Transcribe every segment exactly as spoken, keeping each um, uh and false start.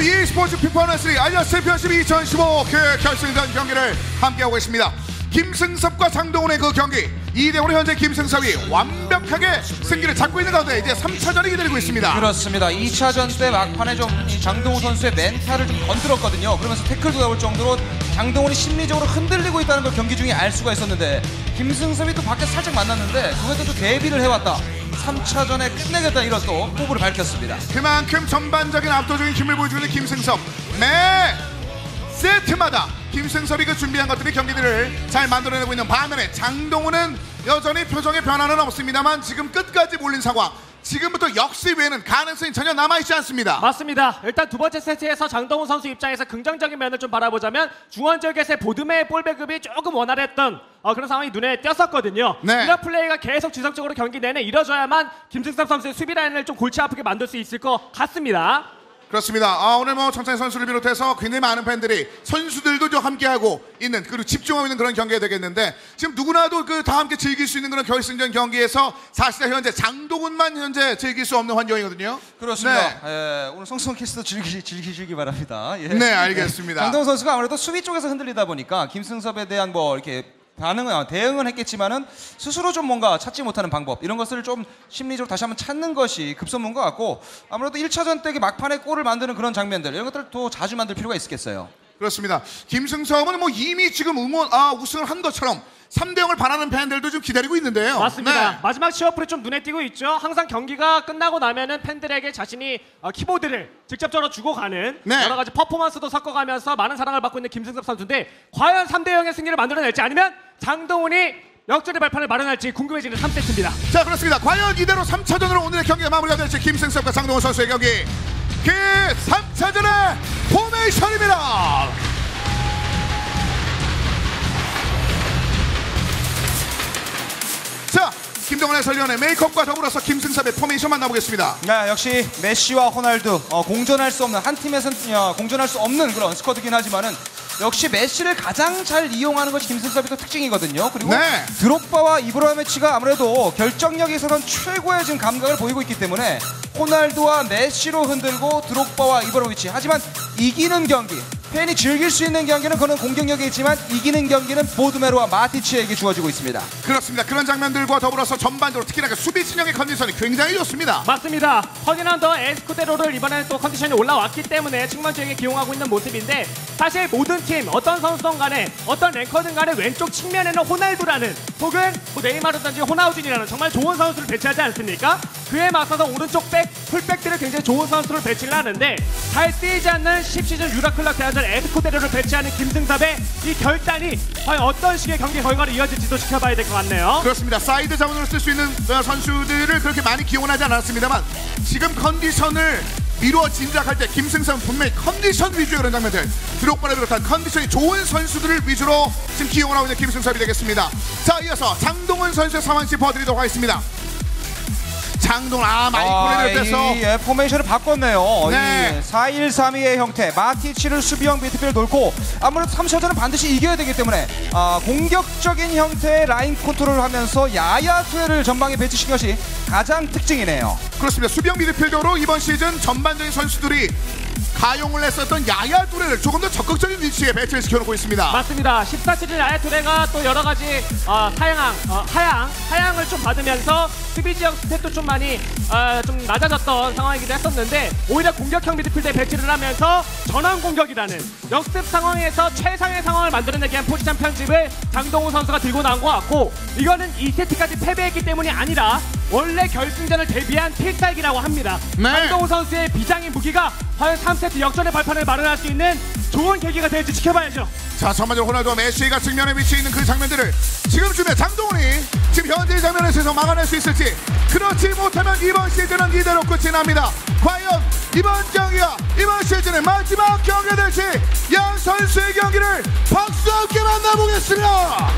지금 e스포츠 피파너스리 아시아 챔피언십 이천십오 그 결승전 경기를 함께하고 있습니다. 김승섭과 장동훈의 그 경기 이 대 오로 현재 김승섭이 완벽하게 승기를 잡고 있는 가운데 이제 삼 차전이 기다리고 있습니다. 그렇습니다. 이 차전 때 막판에 좀 장동훈 선수의 멘탈을 좀 건드렸거든요. 그러면서 태클도 나올 정도로 장동훈이 심리적으로 흔들리고 있다는 걸 경기 중에 알 수가 있었는데 김승섭이 또 밖에서 살짝 만났는데 그것도 또 대비를 해왔다. 삼 차전에 끝내겠다 이런 또 포부를 밝혔습니다. 그만큼 전반적인 압도적인 힘을 보여주는 김승섭 매 세트마다 김승섭이 그 준비한 것들이 경기들을 잘 만들어내고 있는 반면에 장동훈은 여전히 표정의 변화는 없습니다만 지금 끝까지 몰린 상황 지금부터 역시 외에는 가능성이 전혀 남아있지 않습니다. 맞습니다. 일단 두 번째 세트에서 장동훈 선수 입장에서 긍정적인 면을 좀 바라보자면 중원 지역에서의 보드메의 볼 배급이 조금 원활했던 어, 그런 상황이 눈에 띄었었거든요. 네. 이런 플레이가 계속 지속적으로 경기 내내 이뤄져야만 김승섭 선수의 수비 라인을 좀 골치 아프게 만들 수 있을 것 같습니다. 그렇습니다. 아, 오늘 뭐 정찬희 선수를 비롯해서 굉장히 많은 팬들이 선수들도 좀 함께하고 있는 그리고 집중하고 있는 그런 경기가 되겠는데 지금 누구나도 그 다 함께 즐길 수 있는 그런 결승전 경기에서 사실은 현재 장동훈만 현재 즐길 수 없는 환경이거든요. 그렇습니다. 네. 예, 오늘 성성 캐스트 즐기, 즐기시기 바랍니다. 예. 네, 알겠습니다. 장동훈 선수가 아무래도 수비 쪽에서 흔들리다 보니까 김승섭에 대한 뭐 이렇게 반응은 대응은 했겠지만은 스스로 좀 뭔가 찾지 못하는 방법 이런 것을 좀 심리적으로 다시 한번 찾는 것이 급선무인 것 같고 아무래도 일 차전 때 막판에 골을 만드는 그런 장면들 이런 것들을 더 자주 만들 필요가 있겠어요. 그렇습니다. 김승섭은 뭐 이미 지금 응원 아 우승을 한 것처럼 삼 대 영을 바라는 팬들도 좀 기다리고 있는데요. 맞습니다. 네. 마지막 시어플이 좀 눈에 띄고 있죠. 항상 경기가 끝나고 나면은 팬들에게 자신이 어, 키보드를 직접적으로 주고 가는 네. 여러 가지 퍼포먼스도 섞어가면서 많은 사랑을 받고 있는 김승섭 선수인데 과연 삼 대 영의 승리를 만들어낼지 아니면 장동훈이 역전의 발판을 마련할지 궁금해지는 삼 세트입니다. 자, 그렇습니다. 과연 이대로 삼 차전으로 오늘의 경기가 마무리가 될지 김승섭과 장동훈 선수의 경기 그 삼 차전의 포메이션입니다. 자, 김동훈 해설위원의 메이크업과 더불어서 김승섭의 포메이션 만나보겠습니다. 네, 역시 메시와 호날두 어, 공존할 수 없는 한 팀에서는 어, 공존할 수 없는 그런 스쿼드긴 하지만은 역시 메시를 가장 잘 이용하는 것이 김승섭의 또 특징이거든요. 그리고 네. 드록바와 이브라히모비치가 아무래도 결정력에 있어서는 최고의 지금 감각을 보이고 있기 때문에 호날두와 메시로 흔들고 드록바와 이브라히모비치 하지만 이기는 경기 팬이 즐길 수 있는 경기는 그는 공격력이 있지만 이기는 경기는 보드메로와 마티치에게 주어지고 있습니다. 그렇습니다. 그런 장면들과 더불어서 전반적으로 특히나 그 수비 진영의 컨디션이 굉장히 좋습니다. 맞습니다. 퍼디난더 에스쿠데로를 이번에는 또 컨디션이 올라왔기 때문에 측면적에 기용하고 있는 모습인데 사실 모든 팀 어떤 선수든 간에 어떤 랭커든 간에 왼쪽 측면에는 호날두라는 혹은 뭐 네이마르든지 호나우진이라는 정말 좋은 선수를 배치하지 않습니까? 그에 맞서서 오른쪽 백, 풀백들을 굉장히 좋은 선수를 배치를 하는데 잘 쓰이지 않는 십 시즌 유라클락 대항전 에스쿠데로를 배치하는 김승섭의 이 결단이 과연 어떤 식의 경기 결과로 이어질지도 지켜봐야 될 것 같네요. 그렇습니다. 사이드 자원으로 쓸 수 있는 선수들을 그렇게 많이 기용하지 않았습니다만 지금 컨디션을 미루어 진작할 때 김승섭은 분명히 컨디션 위주의 그런 장면들 드록바를 비롯한 컨디션이 좋은 선수들을 위주로 지금 기용을 하고 있는 김승섭이 되겠습니다. 자, 이어서 장동훈 선수의 상황 짚어드리도록 하겠습니다. 장동훈 아 많이 골을 뺏어 이, 예, 포메이션을 바꿨네요. 네. 사 일 삼 이의 형태 마티치를 수비형 미드필을 놓고 아무래도 삼 차전은 반드시 이겨야 되기 때문에 아, 공격적인 형태의 라인 컨트롤을 하면서 야야 투에를 전방에 배치시킨 것이 가장 특징이네요. 그렇습니다. 수비형 미드필더로 이번 시즌 전반적인 선수들이 가용을 했었던 야야 투레를 조금 더 적극적인 위치에 배치를 시켜놓고 있습니다. 맞습니다. 십사 시즌 야야 투레가 또 여러 가지 어, 하향, 어, 하향, 하향을 좀 받으면서 수비 지역 스탯도 좀 많이 어, 좀 낮아졌던 상황이기도 했었는데 오히려 공격형 미드필드에 배치를 하면서 전환 공격이라는 역습 상황에서 최상의 상황을 만들어내기 위한 포지션 편집을 장동훈 선수가 들고 나온 것 같고 이거는 이 세트까지 패배했기 때문이 아니라 원래 결승전을 대비한 필살기라고 합니다. 네. 장동훈 선수의 비장의 무기가 과연 삼 세트 역전의 발판을 마련할 수 있는 좋은 계기가 될지 지켜봐야죠. 자, 전반적으로 호날두와 메시가 측면에 위치해 있는 그 장면들을 지금쯤에 장동훈이 지금 현재 장면에서 막아낼 수 있을지 그렇지 못하면 이번 시즌은 이대로 끝이 납니다. 과연 이번 경기가 이번 시즌의 마지막 경기가 될지 양 선수의 경기를 박수 함께 만나보겠습니다.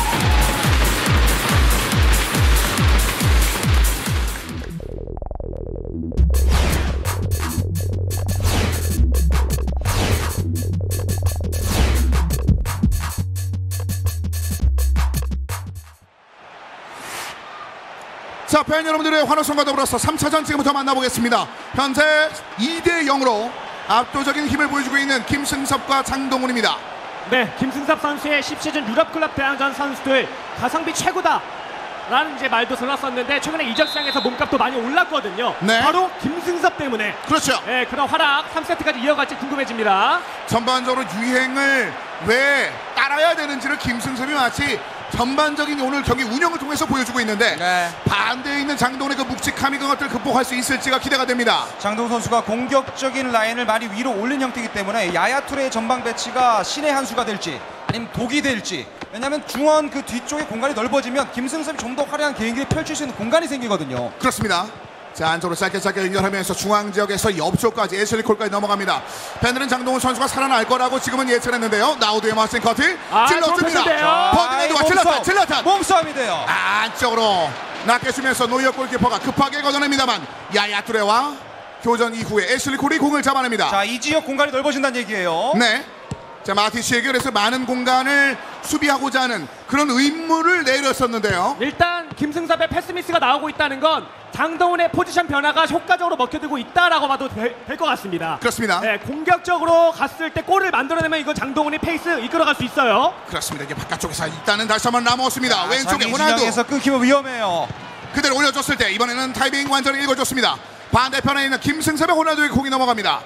자, 팬 여러분들의 환호성과 더불어서 삼 차전 지금부터 만나보겠습니다. 현재 이 대 영으로 압도적인 힘을 보여주고 있는 김승섭과 장동훈입니다. 네, 김승섭 선수의 십 시즌 유럽클럽 대항전 선수들 가성비 최고다 라는 이제 말도 들었었는데 최근에 이적 시장에서 몸값도 많이 올랐거든요. 네. 바로 김승섭 때문에. 그렇죠. 네, 그런 활약 삼 세트까지 이어갈지 궁금해집니다. 전반적으로 유행을 왜 따라야 되는지를 김승섭이 마치 전반적인 오늘 경기 운영을 통해서 보여주고 있는데 네. 반대에 있는 장동훈의 그 묵직함이 그것들을 극복할 수 있을지가 기대가 됩니다. 장동훈 선수가 공격적인 라인을 많이 위로 올린 형태이기 때문에 야야투레의 전방 배치가 신의 한 수가 될지 아니면 독이 될지, 왜냐하면 중원 그 뒤쪽에 공간이 넓어지면 김승섭이 좀 더 화려한 개인기를 펼칠 수 있는 공간이 생기거든요. 그렇습니다. 자, 안쪽으로 짧게 짧게 연결하면서 중앙 지역에서 옆쪽까지 애슐리콜까지 넘어갑니다. 팬들은 장동훈 선수가 살아날 거라고 지금은 예측했는데요. 나우드의 머신 커트 아, 찔렀습니다. 좋겠는데요. 버디네드와 찔렀다 찔렀다 몸싸움이 돼요. 안쪽으로 낮게 주면서 노이어 골키퍼가 급하게 걷어냅니다만 야야 뚜레와 교전 이후에 애슐리콜이 공을 잡아냅니다. 자, 이 지역 공간이 넓어진다는 얘기예요. 네. 자, 마티시에게 그래서 많은 공간을 수비하고자 하는 그런 의무를 내렸었는데요. 일단 김승섭의 패스미스가 나오고 있다는 건 장동훈의 포지션 변화가 효과적으로 먹혀들고 있다라고 봐도 될 것 같습니다. 그렇습니다. 네, 공격적으로 갔을 때 골을 만들어내면 이거 장동훈이 페이스 이끌어갈 수 있어요. 그렇습니다. 이게 바깥쪽에서 일단은 다시 한번 남았습니다. 왼쪽에 자기 호날두 진영에서 끊기면 위험해요. 그대로 올려줬을 때 이번에는 타이밍 완전히 읽어줬습니다. 반대편에 있는 김승섭의 호날두의 공이 넘어갑니다.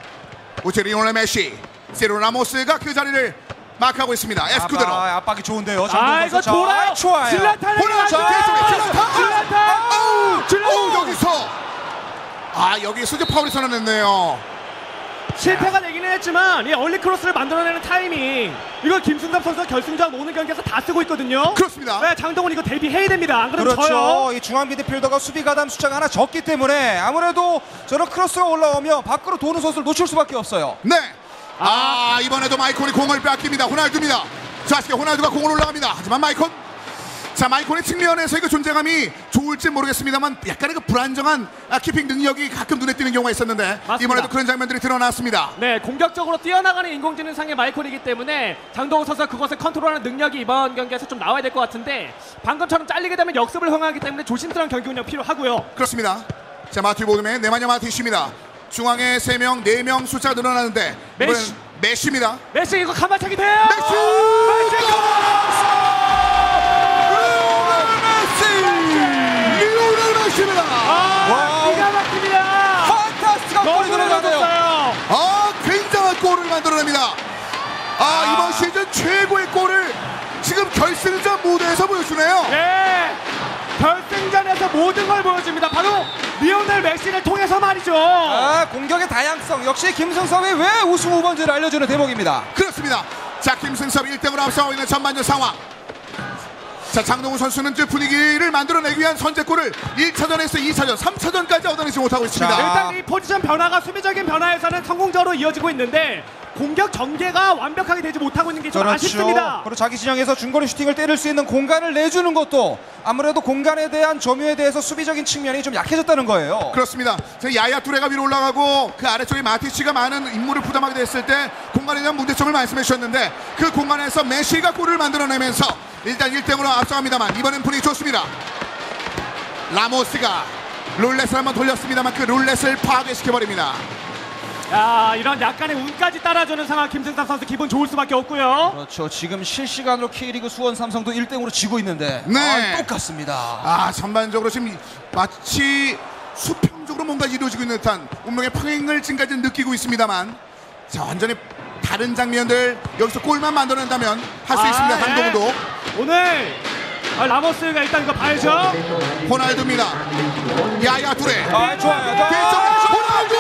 우체 리오넬 메시, 세르 라모스가 그 자리를 마크하고 있습니다. 에스쿠드로. 아, 압박이 좋은데요. 아, 장동훈 이거 선수. 돌아요. 아, 좋아요. 질라탄 호날두 질라탄 뒤쪽에 질라탄. 질라탄 어우, 질라탄. 어우, 여기서 아 여기서 이제 파울이 선언했네요. 실패가 되기는 했지만 이 얼리 크로스를 만들어내는 타이밍, 이거 김승섭 선수가 결승전 오는 경기에서 다 쓰고 있거든요. 그렇습니다. 네, 장동훈 이거 대비해야 됩니다. 안 그러면 그렇죠. 져요. 이 중앙 미드필더가 수비 가담 숫자가 하나 적기 때문에 아무래도 저런 크로스가 올라오면 밖으로 도는 선수를 놓칠 수밖에 없어요. 네. 아, 이번에도 마이콘이 공을 뺏깁니다. 호날두입니다. 좌측에 호날두가 공을 올라갑니다. 하지만 마이콘, 자 마이콘의 측면에서 그 존재감이 좋을지 모르겠습니다만 약간의 그 불안정한 아, 키핑 능력이 가끔 눈에 띄는 경우가 있었는데 맞습니다. 이번에도 그런 장면들이 드러났습니다. 네, 공격적으로 뛰어나가는 인공지능상의 마이콜이기 때문에 장동훈 선수가 그것을 컨트롤하는 능력이 이번 경기에서 좀 나와야 될 것 같은데 방금처럼 잘리게 되면 역습을 허용하기 때문에 조심스러운 경기 운영 필요하고요. 그렇습니다. 자 마티 보드맨 네마냐 마티시입니다. 중앙에 세 명, 네 명 숫자가 늘어나는데 메시. 이번엔 메시입니다. 메시 이거 가만차기 돼요. 메시! 메시 리오넬 메시입니다. 아, 와우. 기가 막힙니다. 판타스티한 골이 들어가네요. 아, 굉장한 골을 만들어냅니다. 아, 아. 이번 시즌 최고의 골을 지금 결승전 무대에서 보여주네요. 네, 결승전에서 모든 걸 보여줍니다. 바로 리오넬 메시를 통해서 말이죠. 아, 공격의 다양성 역시 김승섭이 왜 우승 후보인지를 알려주는 대목입니다. 그렇습니다. 자, 김승섭 일 등으로 앞서고 있는 전반전 상황. 자, 장동훈 선수는 그 분위기를 만들어내기 위한 선제골을 일 차전에서 이 차전, 삼 차전까지 얻어내지 못하고 있습니다. 자. 일단 이 포지션 변화가 수비적인 변화에서는 성공적으로 이어지고 있는데 공격 전개가 완벽하게 되지 못하고 있는 게 좀 아쉽습니다. 그리고 자기 진영에서 중거리 슈팅을 때릴 수 있는 공간을 내주는 것도 아무래도 공간에 대한 점유에 대해서 수비적인 측면이 좀 약해졌다는 거예요. 그렇습니다. 야야 뚜레가 위로 올라가고 그 아래쪽에 마티치가 많은 임무를 부담하게 됐을 때 공간에 대한 문제점을 말씀해 주셨는데 그 공간에서 메시가 골을 만들어내면서 일단 일 등으로 앞서갑니다만 이번엔 분위기 좋습니다. 라모스가 룰렛을 한번 돌렸습니다만 그 룰렛을 파괴시켜버립니다. 야, 이런 약간의 운까지 따라주는 상황, 김승섭 선수 기분 좋을 수밖에 없고요. 그렇죠. 지금 실시간으로 K리그 수원 삼성도 일 등으로 지고 있는데 네. 아, 똑같습니다. 아, 전반적으로 지금 마치 수평적으로 뭔가 이루어지고 있는 듯한 운명의 평행을 지금까지 느끼고 있습니다만 자, 완전히 다른 장면들 여기서 골만 만들어낸다면 할 수 아, 있습니다. 예. 장동훈도. 오늘 아, 라모스가 일단 이거 봐야죠. 호날두입니다. 야야 뚜레. 아, 좋아요. 자, 뒤쪽에 호날두.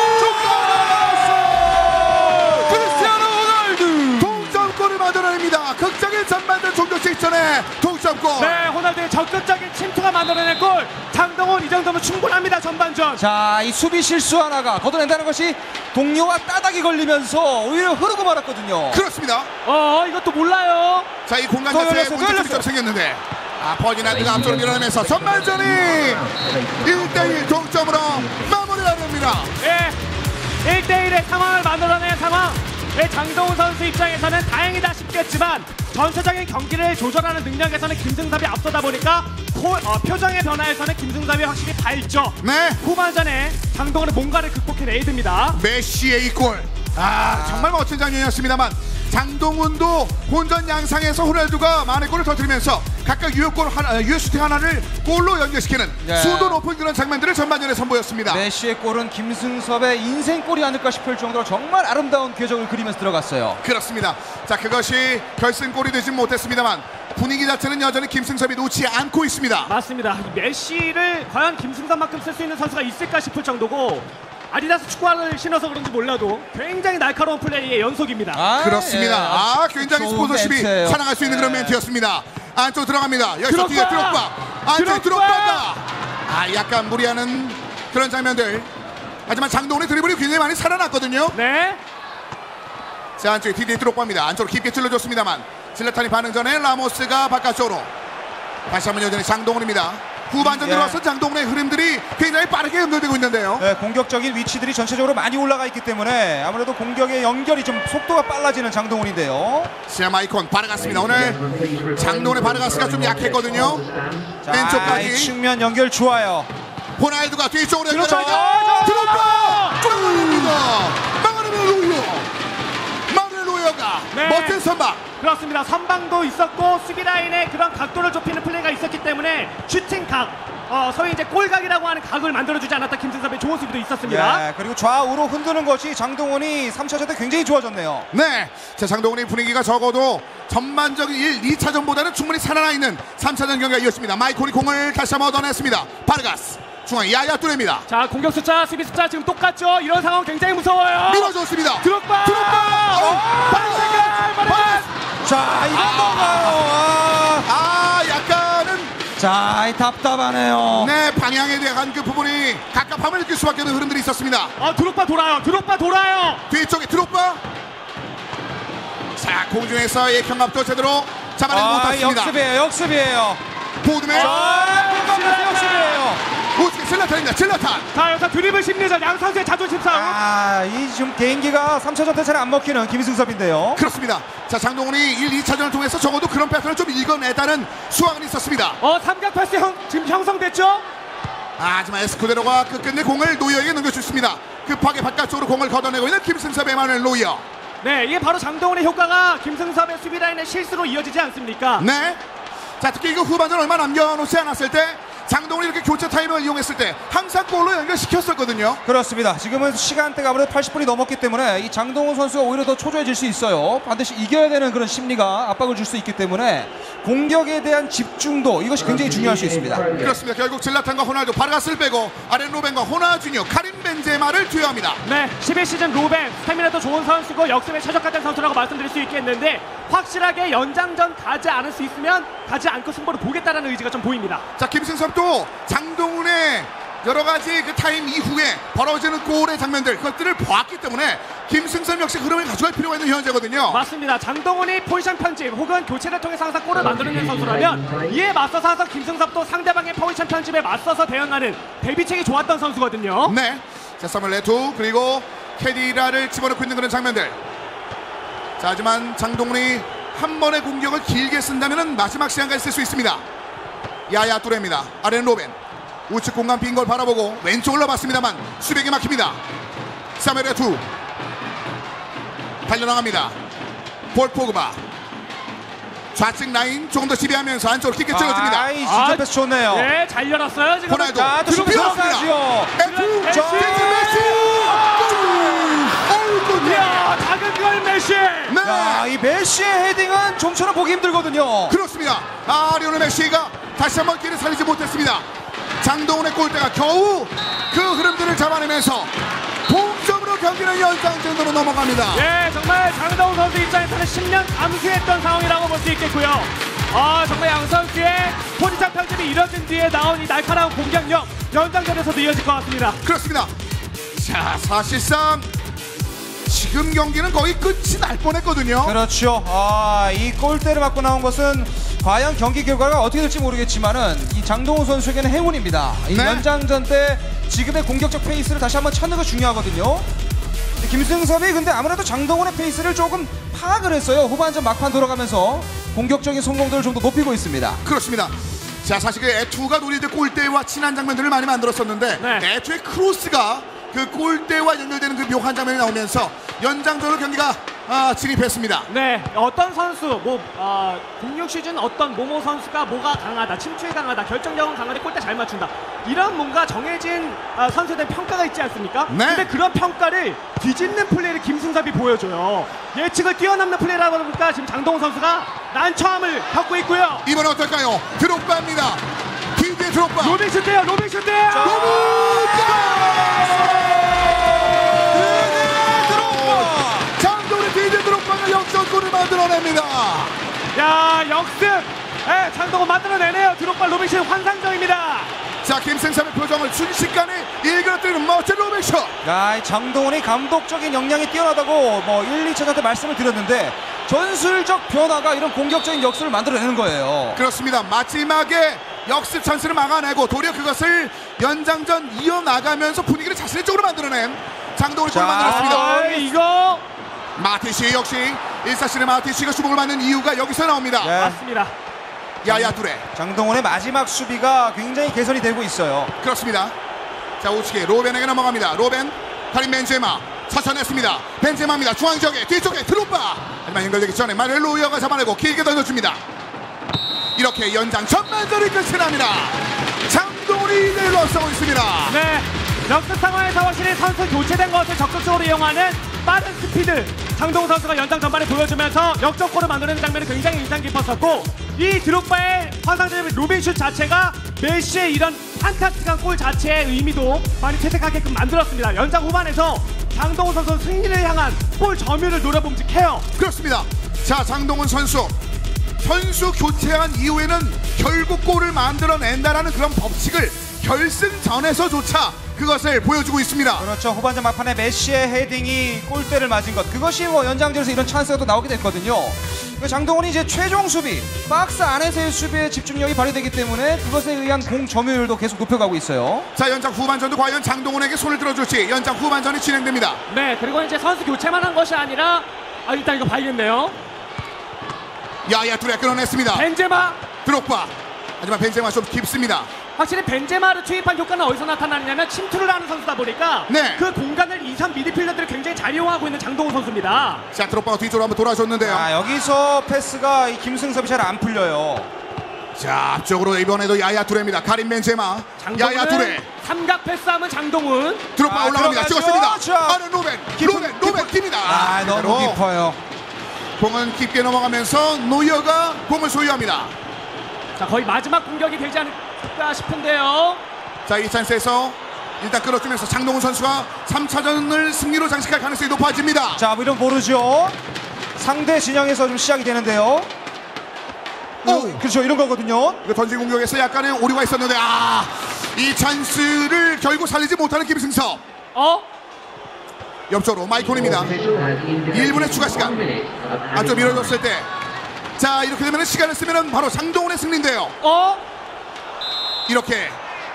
크리스티아노 호날두. 동점골을 만들어냅니다. 극적인 전반전 종료 직전에 동점골. 네, 호날두의 적극적인 침투가 만들어낸 골. 장동훈 이 정도면 충분합니다. 전반전. 자, 이 수비 실수 하나가 걷어낸다는 것이 동료와 따닥이 걸리면서 오히려 흐르고 말았거든요. 그렇습니다. 어, 이것도 몰라요. 자, 이 공간 또 자체에 열렸어요, 또 문제점이 열렸어요. 좀 생겼는데 아, 퍼디나드가 앞쪽으로 밀어내면서 전반전이 일 대 일 동점으로 마무리가 됩니다. 예, 일 대 일의 상황을 만들어낸 상황. 예, 장동훈 선수 입장에서는 다행이다 싶겠지만 전체적인 경기를 조절하는 능력에서는 김승섭이 앞서다 보니까 포, 어, 표정의 변화에서는 김승섭이 확실히 밝죠. 네. 후반전에 장동원의 뭔가를 극복해내야 됩니다. 메시의 이 골. 아, 정말 멋진 장면이었습니다만 장동훈도 본전 양상에서 호날두가 만의 골을 터뜨리면서 각각 유효골 하나, 유효 슈팅 하나를 골로 연결시키는 네. 수도 높은 그런 장면들을 전반전에 선보였습니다. 메시의 골은 김승섭의 인생골이 아닐까 싶을 정도로 정말 아름다운 궤적을 그리면서 들어갔어요. 그렇습니다. 자, 그것이 결승골이 되진 못했습니다만 분위기 자체는 여전히 김승섭이 놓지 않고 있습니다. 맞습니다. 이 메시를 과연 김승섭만큼 쓸 수 있는 선수가 있을까 싶을 정도고 아디다스 축구화를 신어서 그런지 몰라도 굉장히 날카로운 플레이의 연속입니다. 아, 그렇습니다. 예, 아, 굉장히 좋은 스포츠십이 멘트예요. 사랑할 수 있는 그런 예. 멘트였습니다. 안쪽 들어갑니다. 여기서 드록바! 뒤에 드록바. 안쪽에 드록바! 드록바가 아, 약간 무리하는 그런 장면들. 하지만 장동훈의 드리블이 굉장히 많이 살아났거든요. 네. 자, 안쪽에 디디에 드록바입니다. 안쪽으로 깊게 찔러줬습니다만 질라탄이 반응 전에 라모스가 바깥쪽으로 다시 한번 여전히 장동훈입니다. 후반전 예. 들어와서 장동훈의 흐름들이 굉장히 빠르게 연결되고 있는데요. 네, 공격적인 위치들이 전체적으로 많이 올라가 있기 때문에 아무래도 공격의 연결이 좀 속도가 빨라지는 장동훈인데요. 시아 마이콘 바르가스입니다. 오늘 장동훈의 바르가스가 좀 약했거든요. 자, 왼쪽까지 이 측면 연결 좋아요. 호날두가 뒤쪽으로 그렇죠. 연결합니다. 들어가! 들어갑니다. 막아내는 로이어. 막아내는 로이어가 네. 멋진 선박. 그렇습니다. 선방도 있었고 수비 라인에 그런 각도를 좁히는 플레이가 있었기 때문에 슈팅 각, 어, 소위 이제 골각이라고 하는 각을 만들어주지 않았다 김승섭의 좋은 수비도 있었습니다. 네, 그리고 좌우로 흔드는 것이 장동훈이 삼 차전 때 굉장히 좋아졌네요. 네, 자, 장동훈의 분위기가 적어도 전반적인 일, 이 차전보다는 충분히 살아나 있는 삼 차전 경기가 이었습니다. 마이콘이 공을 다시 한번 얻어냈습니다. 바르가스 중앙 야야 뚜레입니다. 자, 공격 숫자, 수비 숫자 지금 똑같죠? 이런 상황 굉장히 무서워요. 밀어줬습니다. 드록바! 드록바! 어, 바르가스! 바르가스! 자, 이건 뭔가요? 아, 아, 약간은 자, 이 답답하네요. 네, 방향에 대한 그 부분이 갑갑함을 느낄 수밖에 없는 흐름들이 있었습니다. 어, 드록바 돌아요. 드록바 돌아요. 뒤쪽에 드록바. 자, 공중에서의 경합도 제대로 잡아내지 아, 못했습니다. 역습이에요, 역습이에요. 보드맨 아, 공격에서 역습이에요. 우측에 질라탄입니다. 질라탄. 자, 여기서 드리블 심리전 양 선수의 자존심 싸움. 아, 이 지금 개인기가 삼 차전 때 잘 안 먹히는 김승섭인데요. 그렇습니다. 자, 장동훈이 일, 이 차전을 통해서 적어도 그런 패턴을 좀 읽어내다는 수확은 있었습니다. 어, 삼각 패스 형 지금 형성됐죠? 아, 하지만 에스쿠데로가 끝끝내 공을 노이어에게 넘겨줬습니다. 급하게 바깥쪽으로 공을 걷어내고 있는 김승섭의 마늘 노이어. 네, 이게 바로 장동훈의 효과가 김승섭의 수비 라인의 실수로 이어지지 않습니까? 네. 자, 특히 이거 후반전 얼마 남겨놓지 않았을 때 장동훈이 이렇게 교체 타임을 이용했을 때 항상 골로 연결시켰었거든요. 그렇습니다. 지금은 시간대가 아무래도 팔십 분이 넘었기 때문에 이 장동훈 선수가 오히려 더 초조해질 수 있어요. 반드시 이겨야 되는 그런 심리가 압박을 줄 수 있기 때문에 공격에 대한 집중도 이것이 굉장히 중요할 수 있습니다. 그렇습니다. 결국 질라탄과 호날두, 바르가스를 빼고 아렌 로벤과 호나주니어, 카림 벤제마를 투여합니다. 네, 십일 시즌 로벤, 스태미나도 좋은 선수고 역습에 최적화된 선수라고 말씀드릴 수 있겠는데 확실하게 연장전 가지 않을 수 있으면 가지 않고 승부를 보겠다는 의지가 좀 보입니다. 자, 김승섭도 장동훈의 여러 가지 그 타임 이후에 벌어지는 골의 장면들 그것들을 보았기 때문에 김승섭 역시 흐름을 가져갈 필요가 있는 현재거든요. 맞습니다. 장동훈이 포지션 편집 혹은 교체를 통해서 항상 골을 만들어내는 선수라면 이에 맞서서 항상 김승섭도 상대방의 포지션 편집에 맞서서 대응하는 대비책이 좋았던 선수거든요. 네, 자, 사무엘 레투 그리고 케디라를 집어넣고 있는 그런 장면들. 자, 하지만 장동훈이 한 번의 공격을 길게 쓴다면 마지막 시간까지 쓸 수 있습니다. 야야 뚜레입니다. 아렌 로벤 우측 공간 빈 걸 바라보고 왼쪽을 넣어봤습니다만 수비에게 막힙니다. 사무엘 레투 달려나갑니다. 볼 포그바 좌측 라인 조금 더 지배하면서 안쪽으로 깊게 찔러줍니다. 아, 이 진짜 아, 패스 좋네요. 네, 잘 열었어요 지금. 호날두 자, 또 슈팅 들어가야죠. 에투 메시! 메시 어이구, 이야, 작은 걸 메시. 네. 야, 이 메시의 헤딩은 좀처럼 보기 힘들거든요. 그렇습니다. 아, 리오넬 메시가 다시 한번 길을 살리지 못했습니다. 장동훈의 골대가 겨우 그 흐름들을 잡아내면서 동점으로 경기는 연장전으로 넘어갑니다. 예, 정말 장동훈 선수 입장에서는 십 년 암수했던 상황이라고 볼 수 있겠고요. 아, 정말 양 선수의 포지션 편집이 이뤄진 뒤에 나온 이 날카로운 공격력 연장전에서도 이어질 것 같습니다. 그렇습니다. 자, 사실상 지금 경기는 거의 끝이 날 뻔했거든요. 그렇죠. 아, 이 골대를 맞고 나온 것은 과연 경기 결과가 어떻게 될지 모르겠지만은 이 장동훈 선수에게는 행운입니다. 이 네. 연장전 때 지금의 공격적 페이스를 다시 한번 찾는 것이 중요하거든요. 김승섭이 근데 아무래도 장동훈의 페이스를 조금 파악을 했어요. 후반전 막판 돌아가면서 공격적인 성공도를 좀 더 높이고 있습니다. 그렇습니다. 자, 사실 그 에투가 노리드 골대와 친한 장면들을 많이 만들었었는데 네. 에투의 크로스가 그 골대와 연결되는 그 묘한 장면이 나오면서 연장전으로 경기가 아, 진입했습니다. 네, 어떤 선수, 뭐 어, 공육 시즌 어떤 모모 선수가 뭐가 강하다, 침투에 강하다, 결정력은 강하다, 골대 잘 맞춘다. 이런 뭔가 정해진 어, 선수들 평가가 있지 않습니까? 네. 근데 그런 평가를 뒤집는 플레이를 김승섭이 보여줘요. 예측을 뛰어넘는 플레이라고 보니까 지금 장동훈 선수가 난처함을 겪고 있고요. 이번엔 어떨까요? 드록바입니다. 디디에 드록바. 로빙 슛대요, 로빙 슛대요. 장동훈의 디디에 드록바가 역전골을 만들어냅니다. 야, 역습. 네, 장동훈 만들어내네요. 드록바 로빙 슛 환상적입니다. 자, 김승삼의 표정을 순식간에 일그러뜨리는 멋진 로빙슛. 야, 이 장동훈이 감독적인 역량이 뛰어나다고 뭐 일, 이 차전 때 말씀을 드렸는데 전술적 변화가 이런 공격적인 역수를 만들어내는 거예요. 그렇습니다. 마지막에 역습 찬스를 막아내고 도리어 그것을 연장전 이어나가면서 분위기를 자신의 쪽으로 만들어낸 장동훈이 골을 자, 만들었습니다. 아, 이거 마티시 역시 일사실의 마티시가 주목을 받는 이유가 여기서 나옵니다. 네. 맞습니다. 야야 두레. 장동훈의 마지막 수비가 굉장히 개선이 되고 있어요. 그렇습니다. 자, 우측에 로벤에게 넘어갑니다. 로벤, 카린 벤제마 차선했습니다. 벤제마입니다. 중앙 지역에 뒤쪽에 드롭바. 하지만 연결되기 전에 마렐로이어가 잡아내고 길게 던져줍니다. 이렇게 연장 전반전이 끝이 납니다. 장동훈이 이 대 일로 앞서고 있습니다. 네, 역습 상황에서 확실히 선수 교체된 것을 적극적으로 이용하는 빠른 스피드 장동훈 선수가 연장 전반에 보여주면서 역전골을 만드는 장면이 굉장히 인상 깊었었고, 이 드록바의 환상적인 로빙슛 자체가 메시의 이런 판타스틱한 골 자체의 의미도 많이 채택하게끔 만들었습니다. 연장 후반에서 장동훈 선수 승리를 향한 골 점유를 노려봄직해요. 그렇습니다. 자, 장동훈 선수 선수 교체한 이후에는 결국 골을 만들어낸다라는 그런 법칙을 결승전에서조차 그것을 보여주고 있습니다. 그렇죠. 후반전 막판에 메시의 헤딩이 골대를 맞은 것, 그것이 뭐 연장전에서 이런 찬스가 또 나오게 됐거든요. 장동훈이 이제 최종 수비, 박스 안에서의 수비에 집중력이 발휘되기 때문에 그것에 의한 공 점유율도 계속 높여가고 있어요. 자, 연장 후반전도 과연 장동훈에게 손을 들어줄지 연장 후반전이 진행됩니다. 네, 그리고 이제 선수 교체만 한 것이 아니라, 아, 일단 이거 봐야겠네요. 야야 두레 끌어냈습니다. 벤제마. 드록바. 하지만 벤제마 좀 깊습니다. 확실히 벤제마를 투입한 효과는 어디서 나타나느냐면 침투를 하는 선수다 보니까 네. 그 공간을 이, 삼 미드필더들을 굉장히 잘 이용하고 있는 장동훈 선수입니다. 자, 드록바가 뒤쪽으로 한번 돌아줬는데요. 아, 여기서 패스가 이 김승섭이 잘 안 풀려요. 자, 앞쪽으로 이번에도 야야 두레입니다. 카린 벤제마. 야야 두레. 삼각 패스하면 장동훈. 드록바 아, 올라갑니다. 들어가죠. 찍었습니다. 자. 아는 로벤. 로벤. 로벤 깁니다. 아, 너무 깊어요. 공은 깊게 넘어가면서 노이어가 공을 소유합니다. 자, 거의 마지막 공격이 되지 않을까 싶은데요. 자, 이 찬스에서 일단 끌어주면서 장동훈 선수가 삼 차전을 승리로 장식할 가능성이 높아집니다. 자, 뭐 이런 모르죠. 상대 진영에서 좀 시작이 되는데요. 오! 그렇죠, 이런 거거든요. 이거 던진 공격에서 약간의 오류가 있었는데, 아, 이 찬스를 결국 살리지 못하는 김승섭. 어? 옆쪽으로 마이콘입니다. 일 분의 추가 시간. 안쪽 밀어줬을 때, 자, 이렇게 되면 시간을 쓰면 바로 장동훈의 승리인데요. 어? 이렇게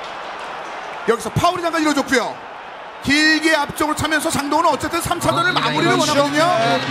여기서 파울이 잠깐 이루어졌고요. 길게 앞쪽으로 차면서 장동훈은 어쨌든 삼 차전을 마무리를 원하거든요. 네.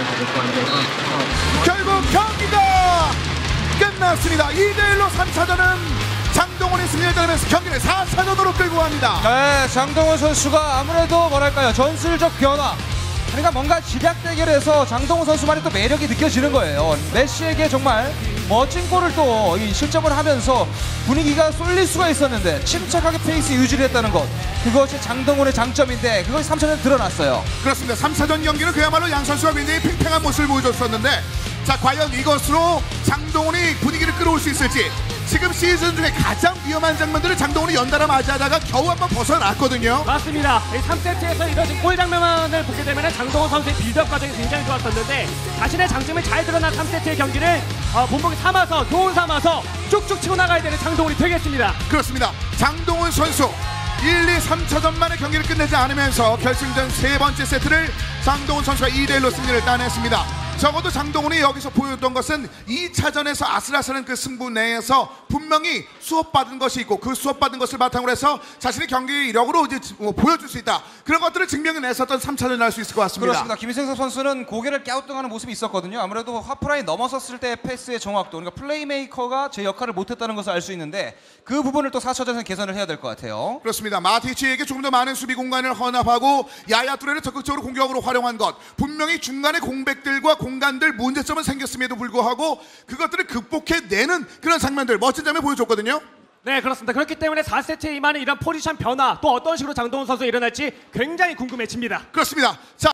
결국 경기가 끝났습니다. 이 대 일로 삼 차전은 장동훈이 승리를 따르면서 경기를 사 차전으로 끌고 갑니다. 네, 장동훈 선수가 아무래도 뭐랄까요, 전술적 변화, 그러니까 뭔가 지략 대결에서 장동훈 선수만의 또 매력이 느껴지는 거예요. 메시에게 정말 멋진 골을 또 이 실점을 하면서 분위기가 쏠릴 수가 있었는데 침착하게 페이스 유지를 했다는 것, 그것이 장동훈의 장점인데 그것이 삼 차전에 드러났어요. 그렇습니다. 삼 차전 경기는 그야말로 양 선수가 굉장히 팽팽한 모습을 보여줬었는데, 자, 과연 이것으로 장동훈이 분위기를 끌어올 수 있을지. 지금 시즌 중에 가장 위험한 장면들을 장동훈이 연달아 맞이하다가 겨우 한번 벗어났거든요. 맞습니다. 이 삼 세트에서 이뤄진 골 장면을 보게 되면 장동훈 선수의 빌드업 과정이 굉장히 좋았었는데, 자신의 장점이 잘 드러난 삼 세트의 경기를 어, 본보기 삼아서, 교훈 삼아서 쭉쭉 치고 나가야 되는 장동훈이 되겠습니다. 그렇습니다. 장동훈 선수 일, 이, 삼 차전 만에 경기를 끝내지 않으면서 결승전 세 번째 세트를 장동훈 선수가 이 대 일로 승리를 따냈습니다. 적어도 장동훈이 여기서 보여줬던 것은 이 차전에서 아슬아슬한 그 승부 내에서 분명히 수업받은 것이 있고 그 수업받은 것을 바탕으로 해서 자신의 경기 이력으로 이제 뭐 보여줄 수 있다. 그런 것들을 증명해냈었던 삼 차전을 할 수 있을 것 같습니다. 그렇습니다. 김승섭 선수는 고개를 갸우뚱하는 모습이 있었거든요. 아무래도 하프라인 넘어섰을 때의 패스의 정확도, 그러니까 플레이메이커가 제 역할을 못했다는 것을 알 수 있는데 그 부분을 또 사 차전에서 개선을 해야 될 것 같아요. 그렇습니다. 마티치에게 조금 더 많은 수비 공간을 헌납하고 야야 뚜레를 적극적으로 공격으로 활용한 것, 분명히 중간에 공백들과 공간들 문제점은 생겼음에도 불구하고 그것들을 극복해내는 그런 장면들, 멋진 장면 보여줬거든요. 네, 그렇습니다. 그렇기 때문에 사 세트에 임하는 이런 포지션 변화, 또 어떤 식으로 장동훈 선수가 일어날지 굉장히 궁금해집니다. 그렇습니다. 자.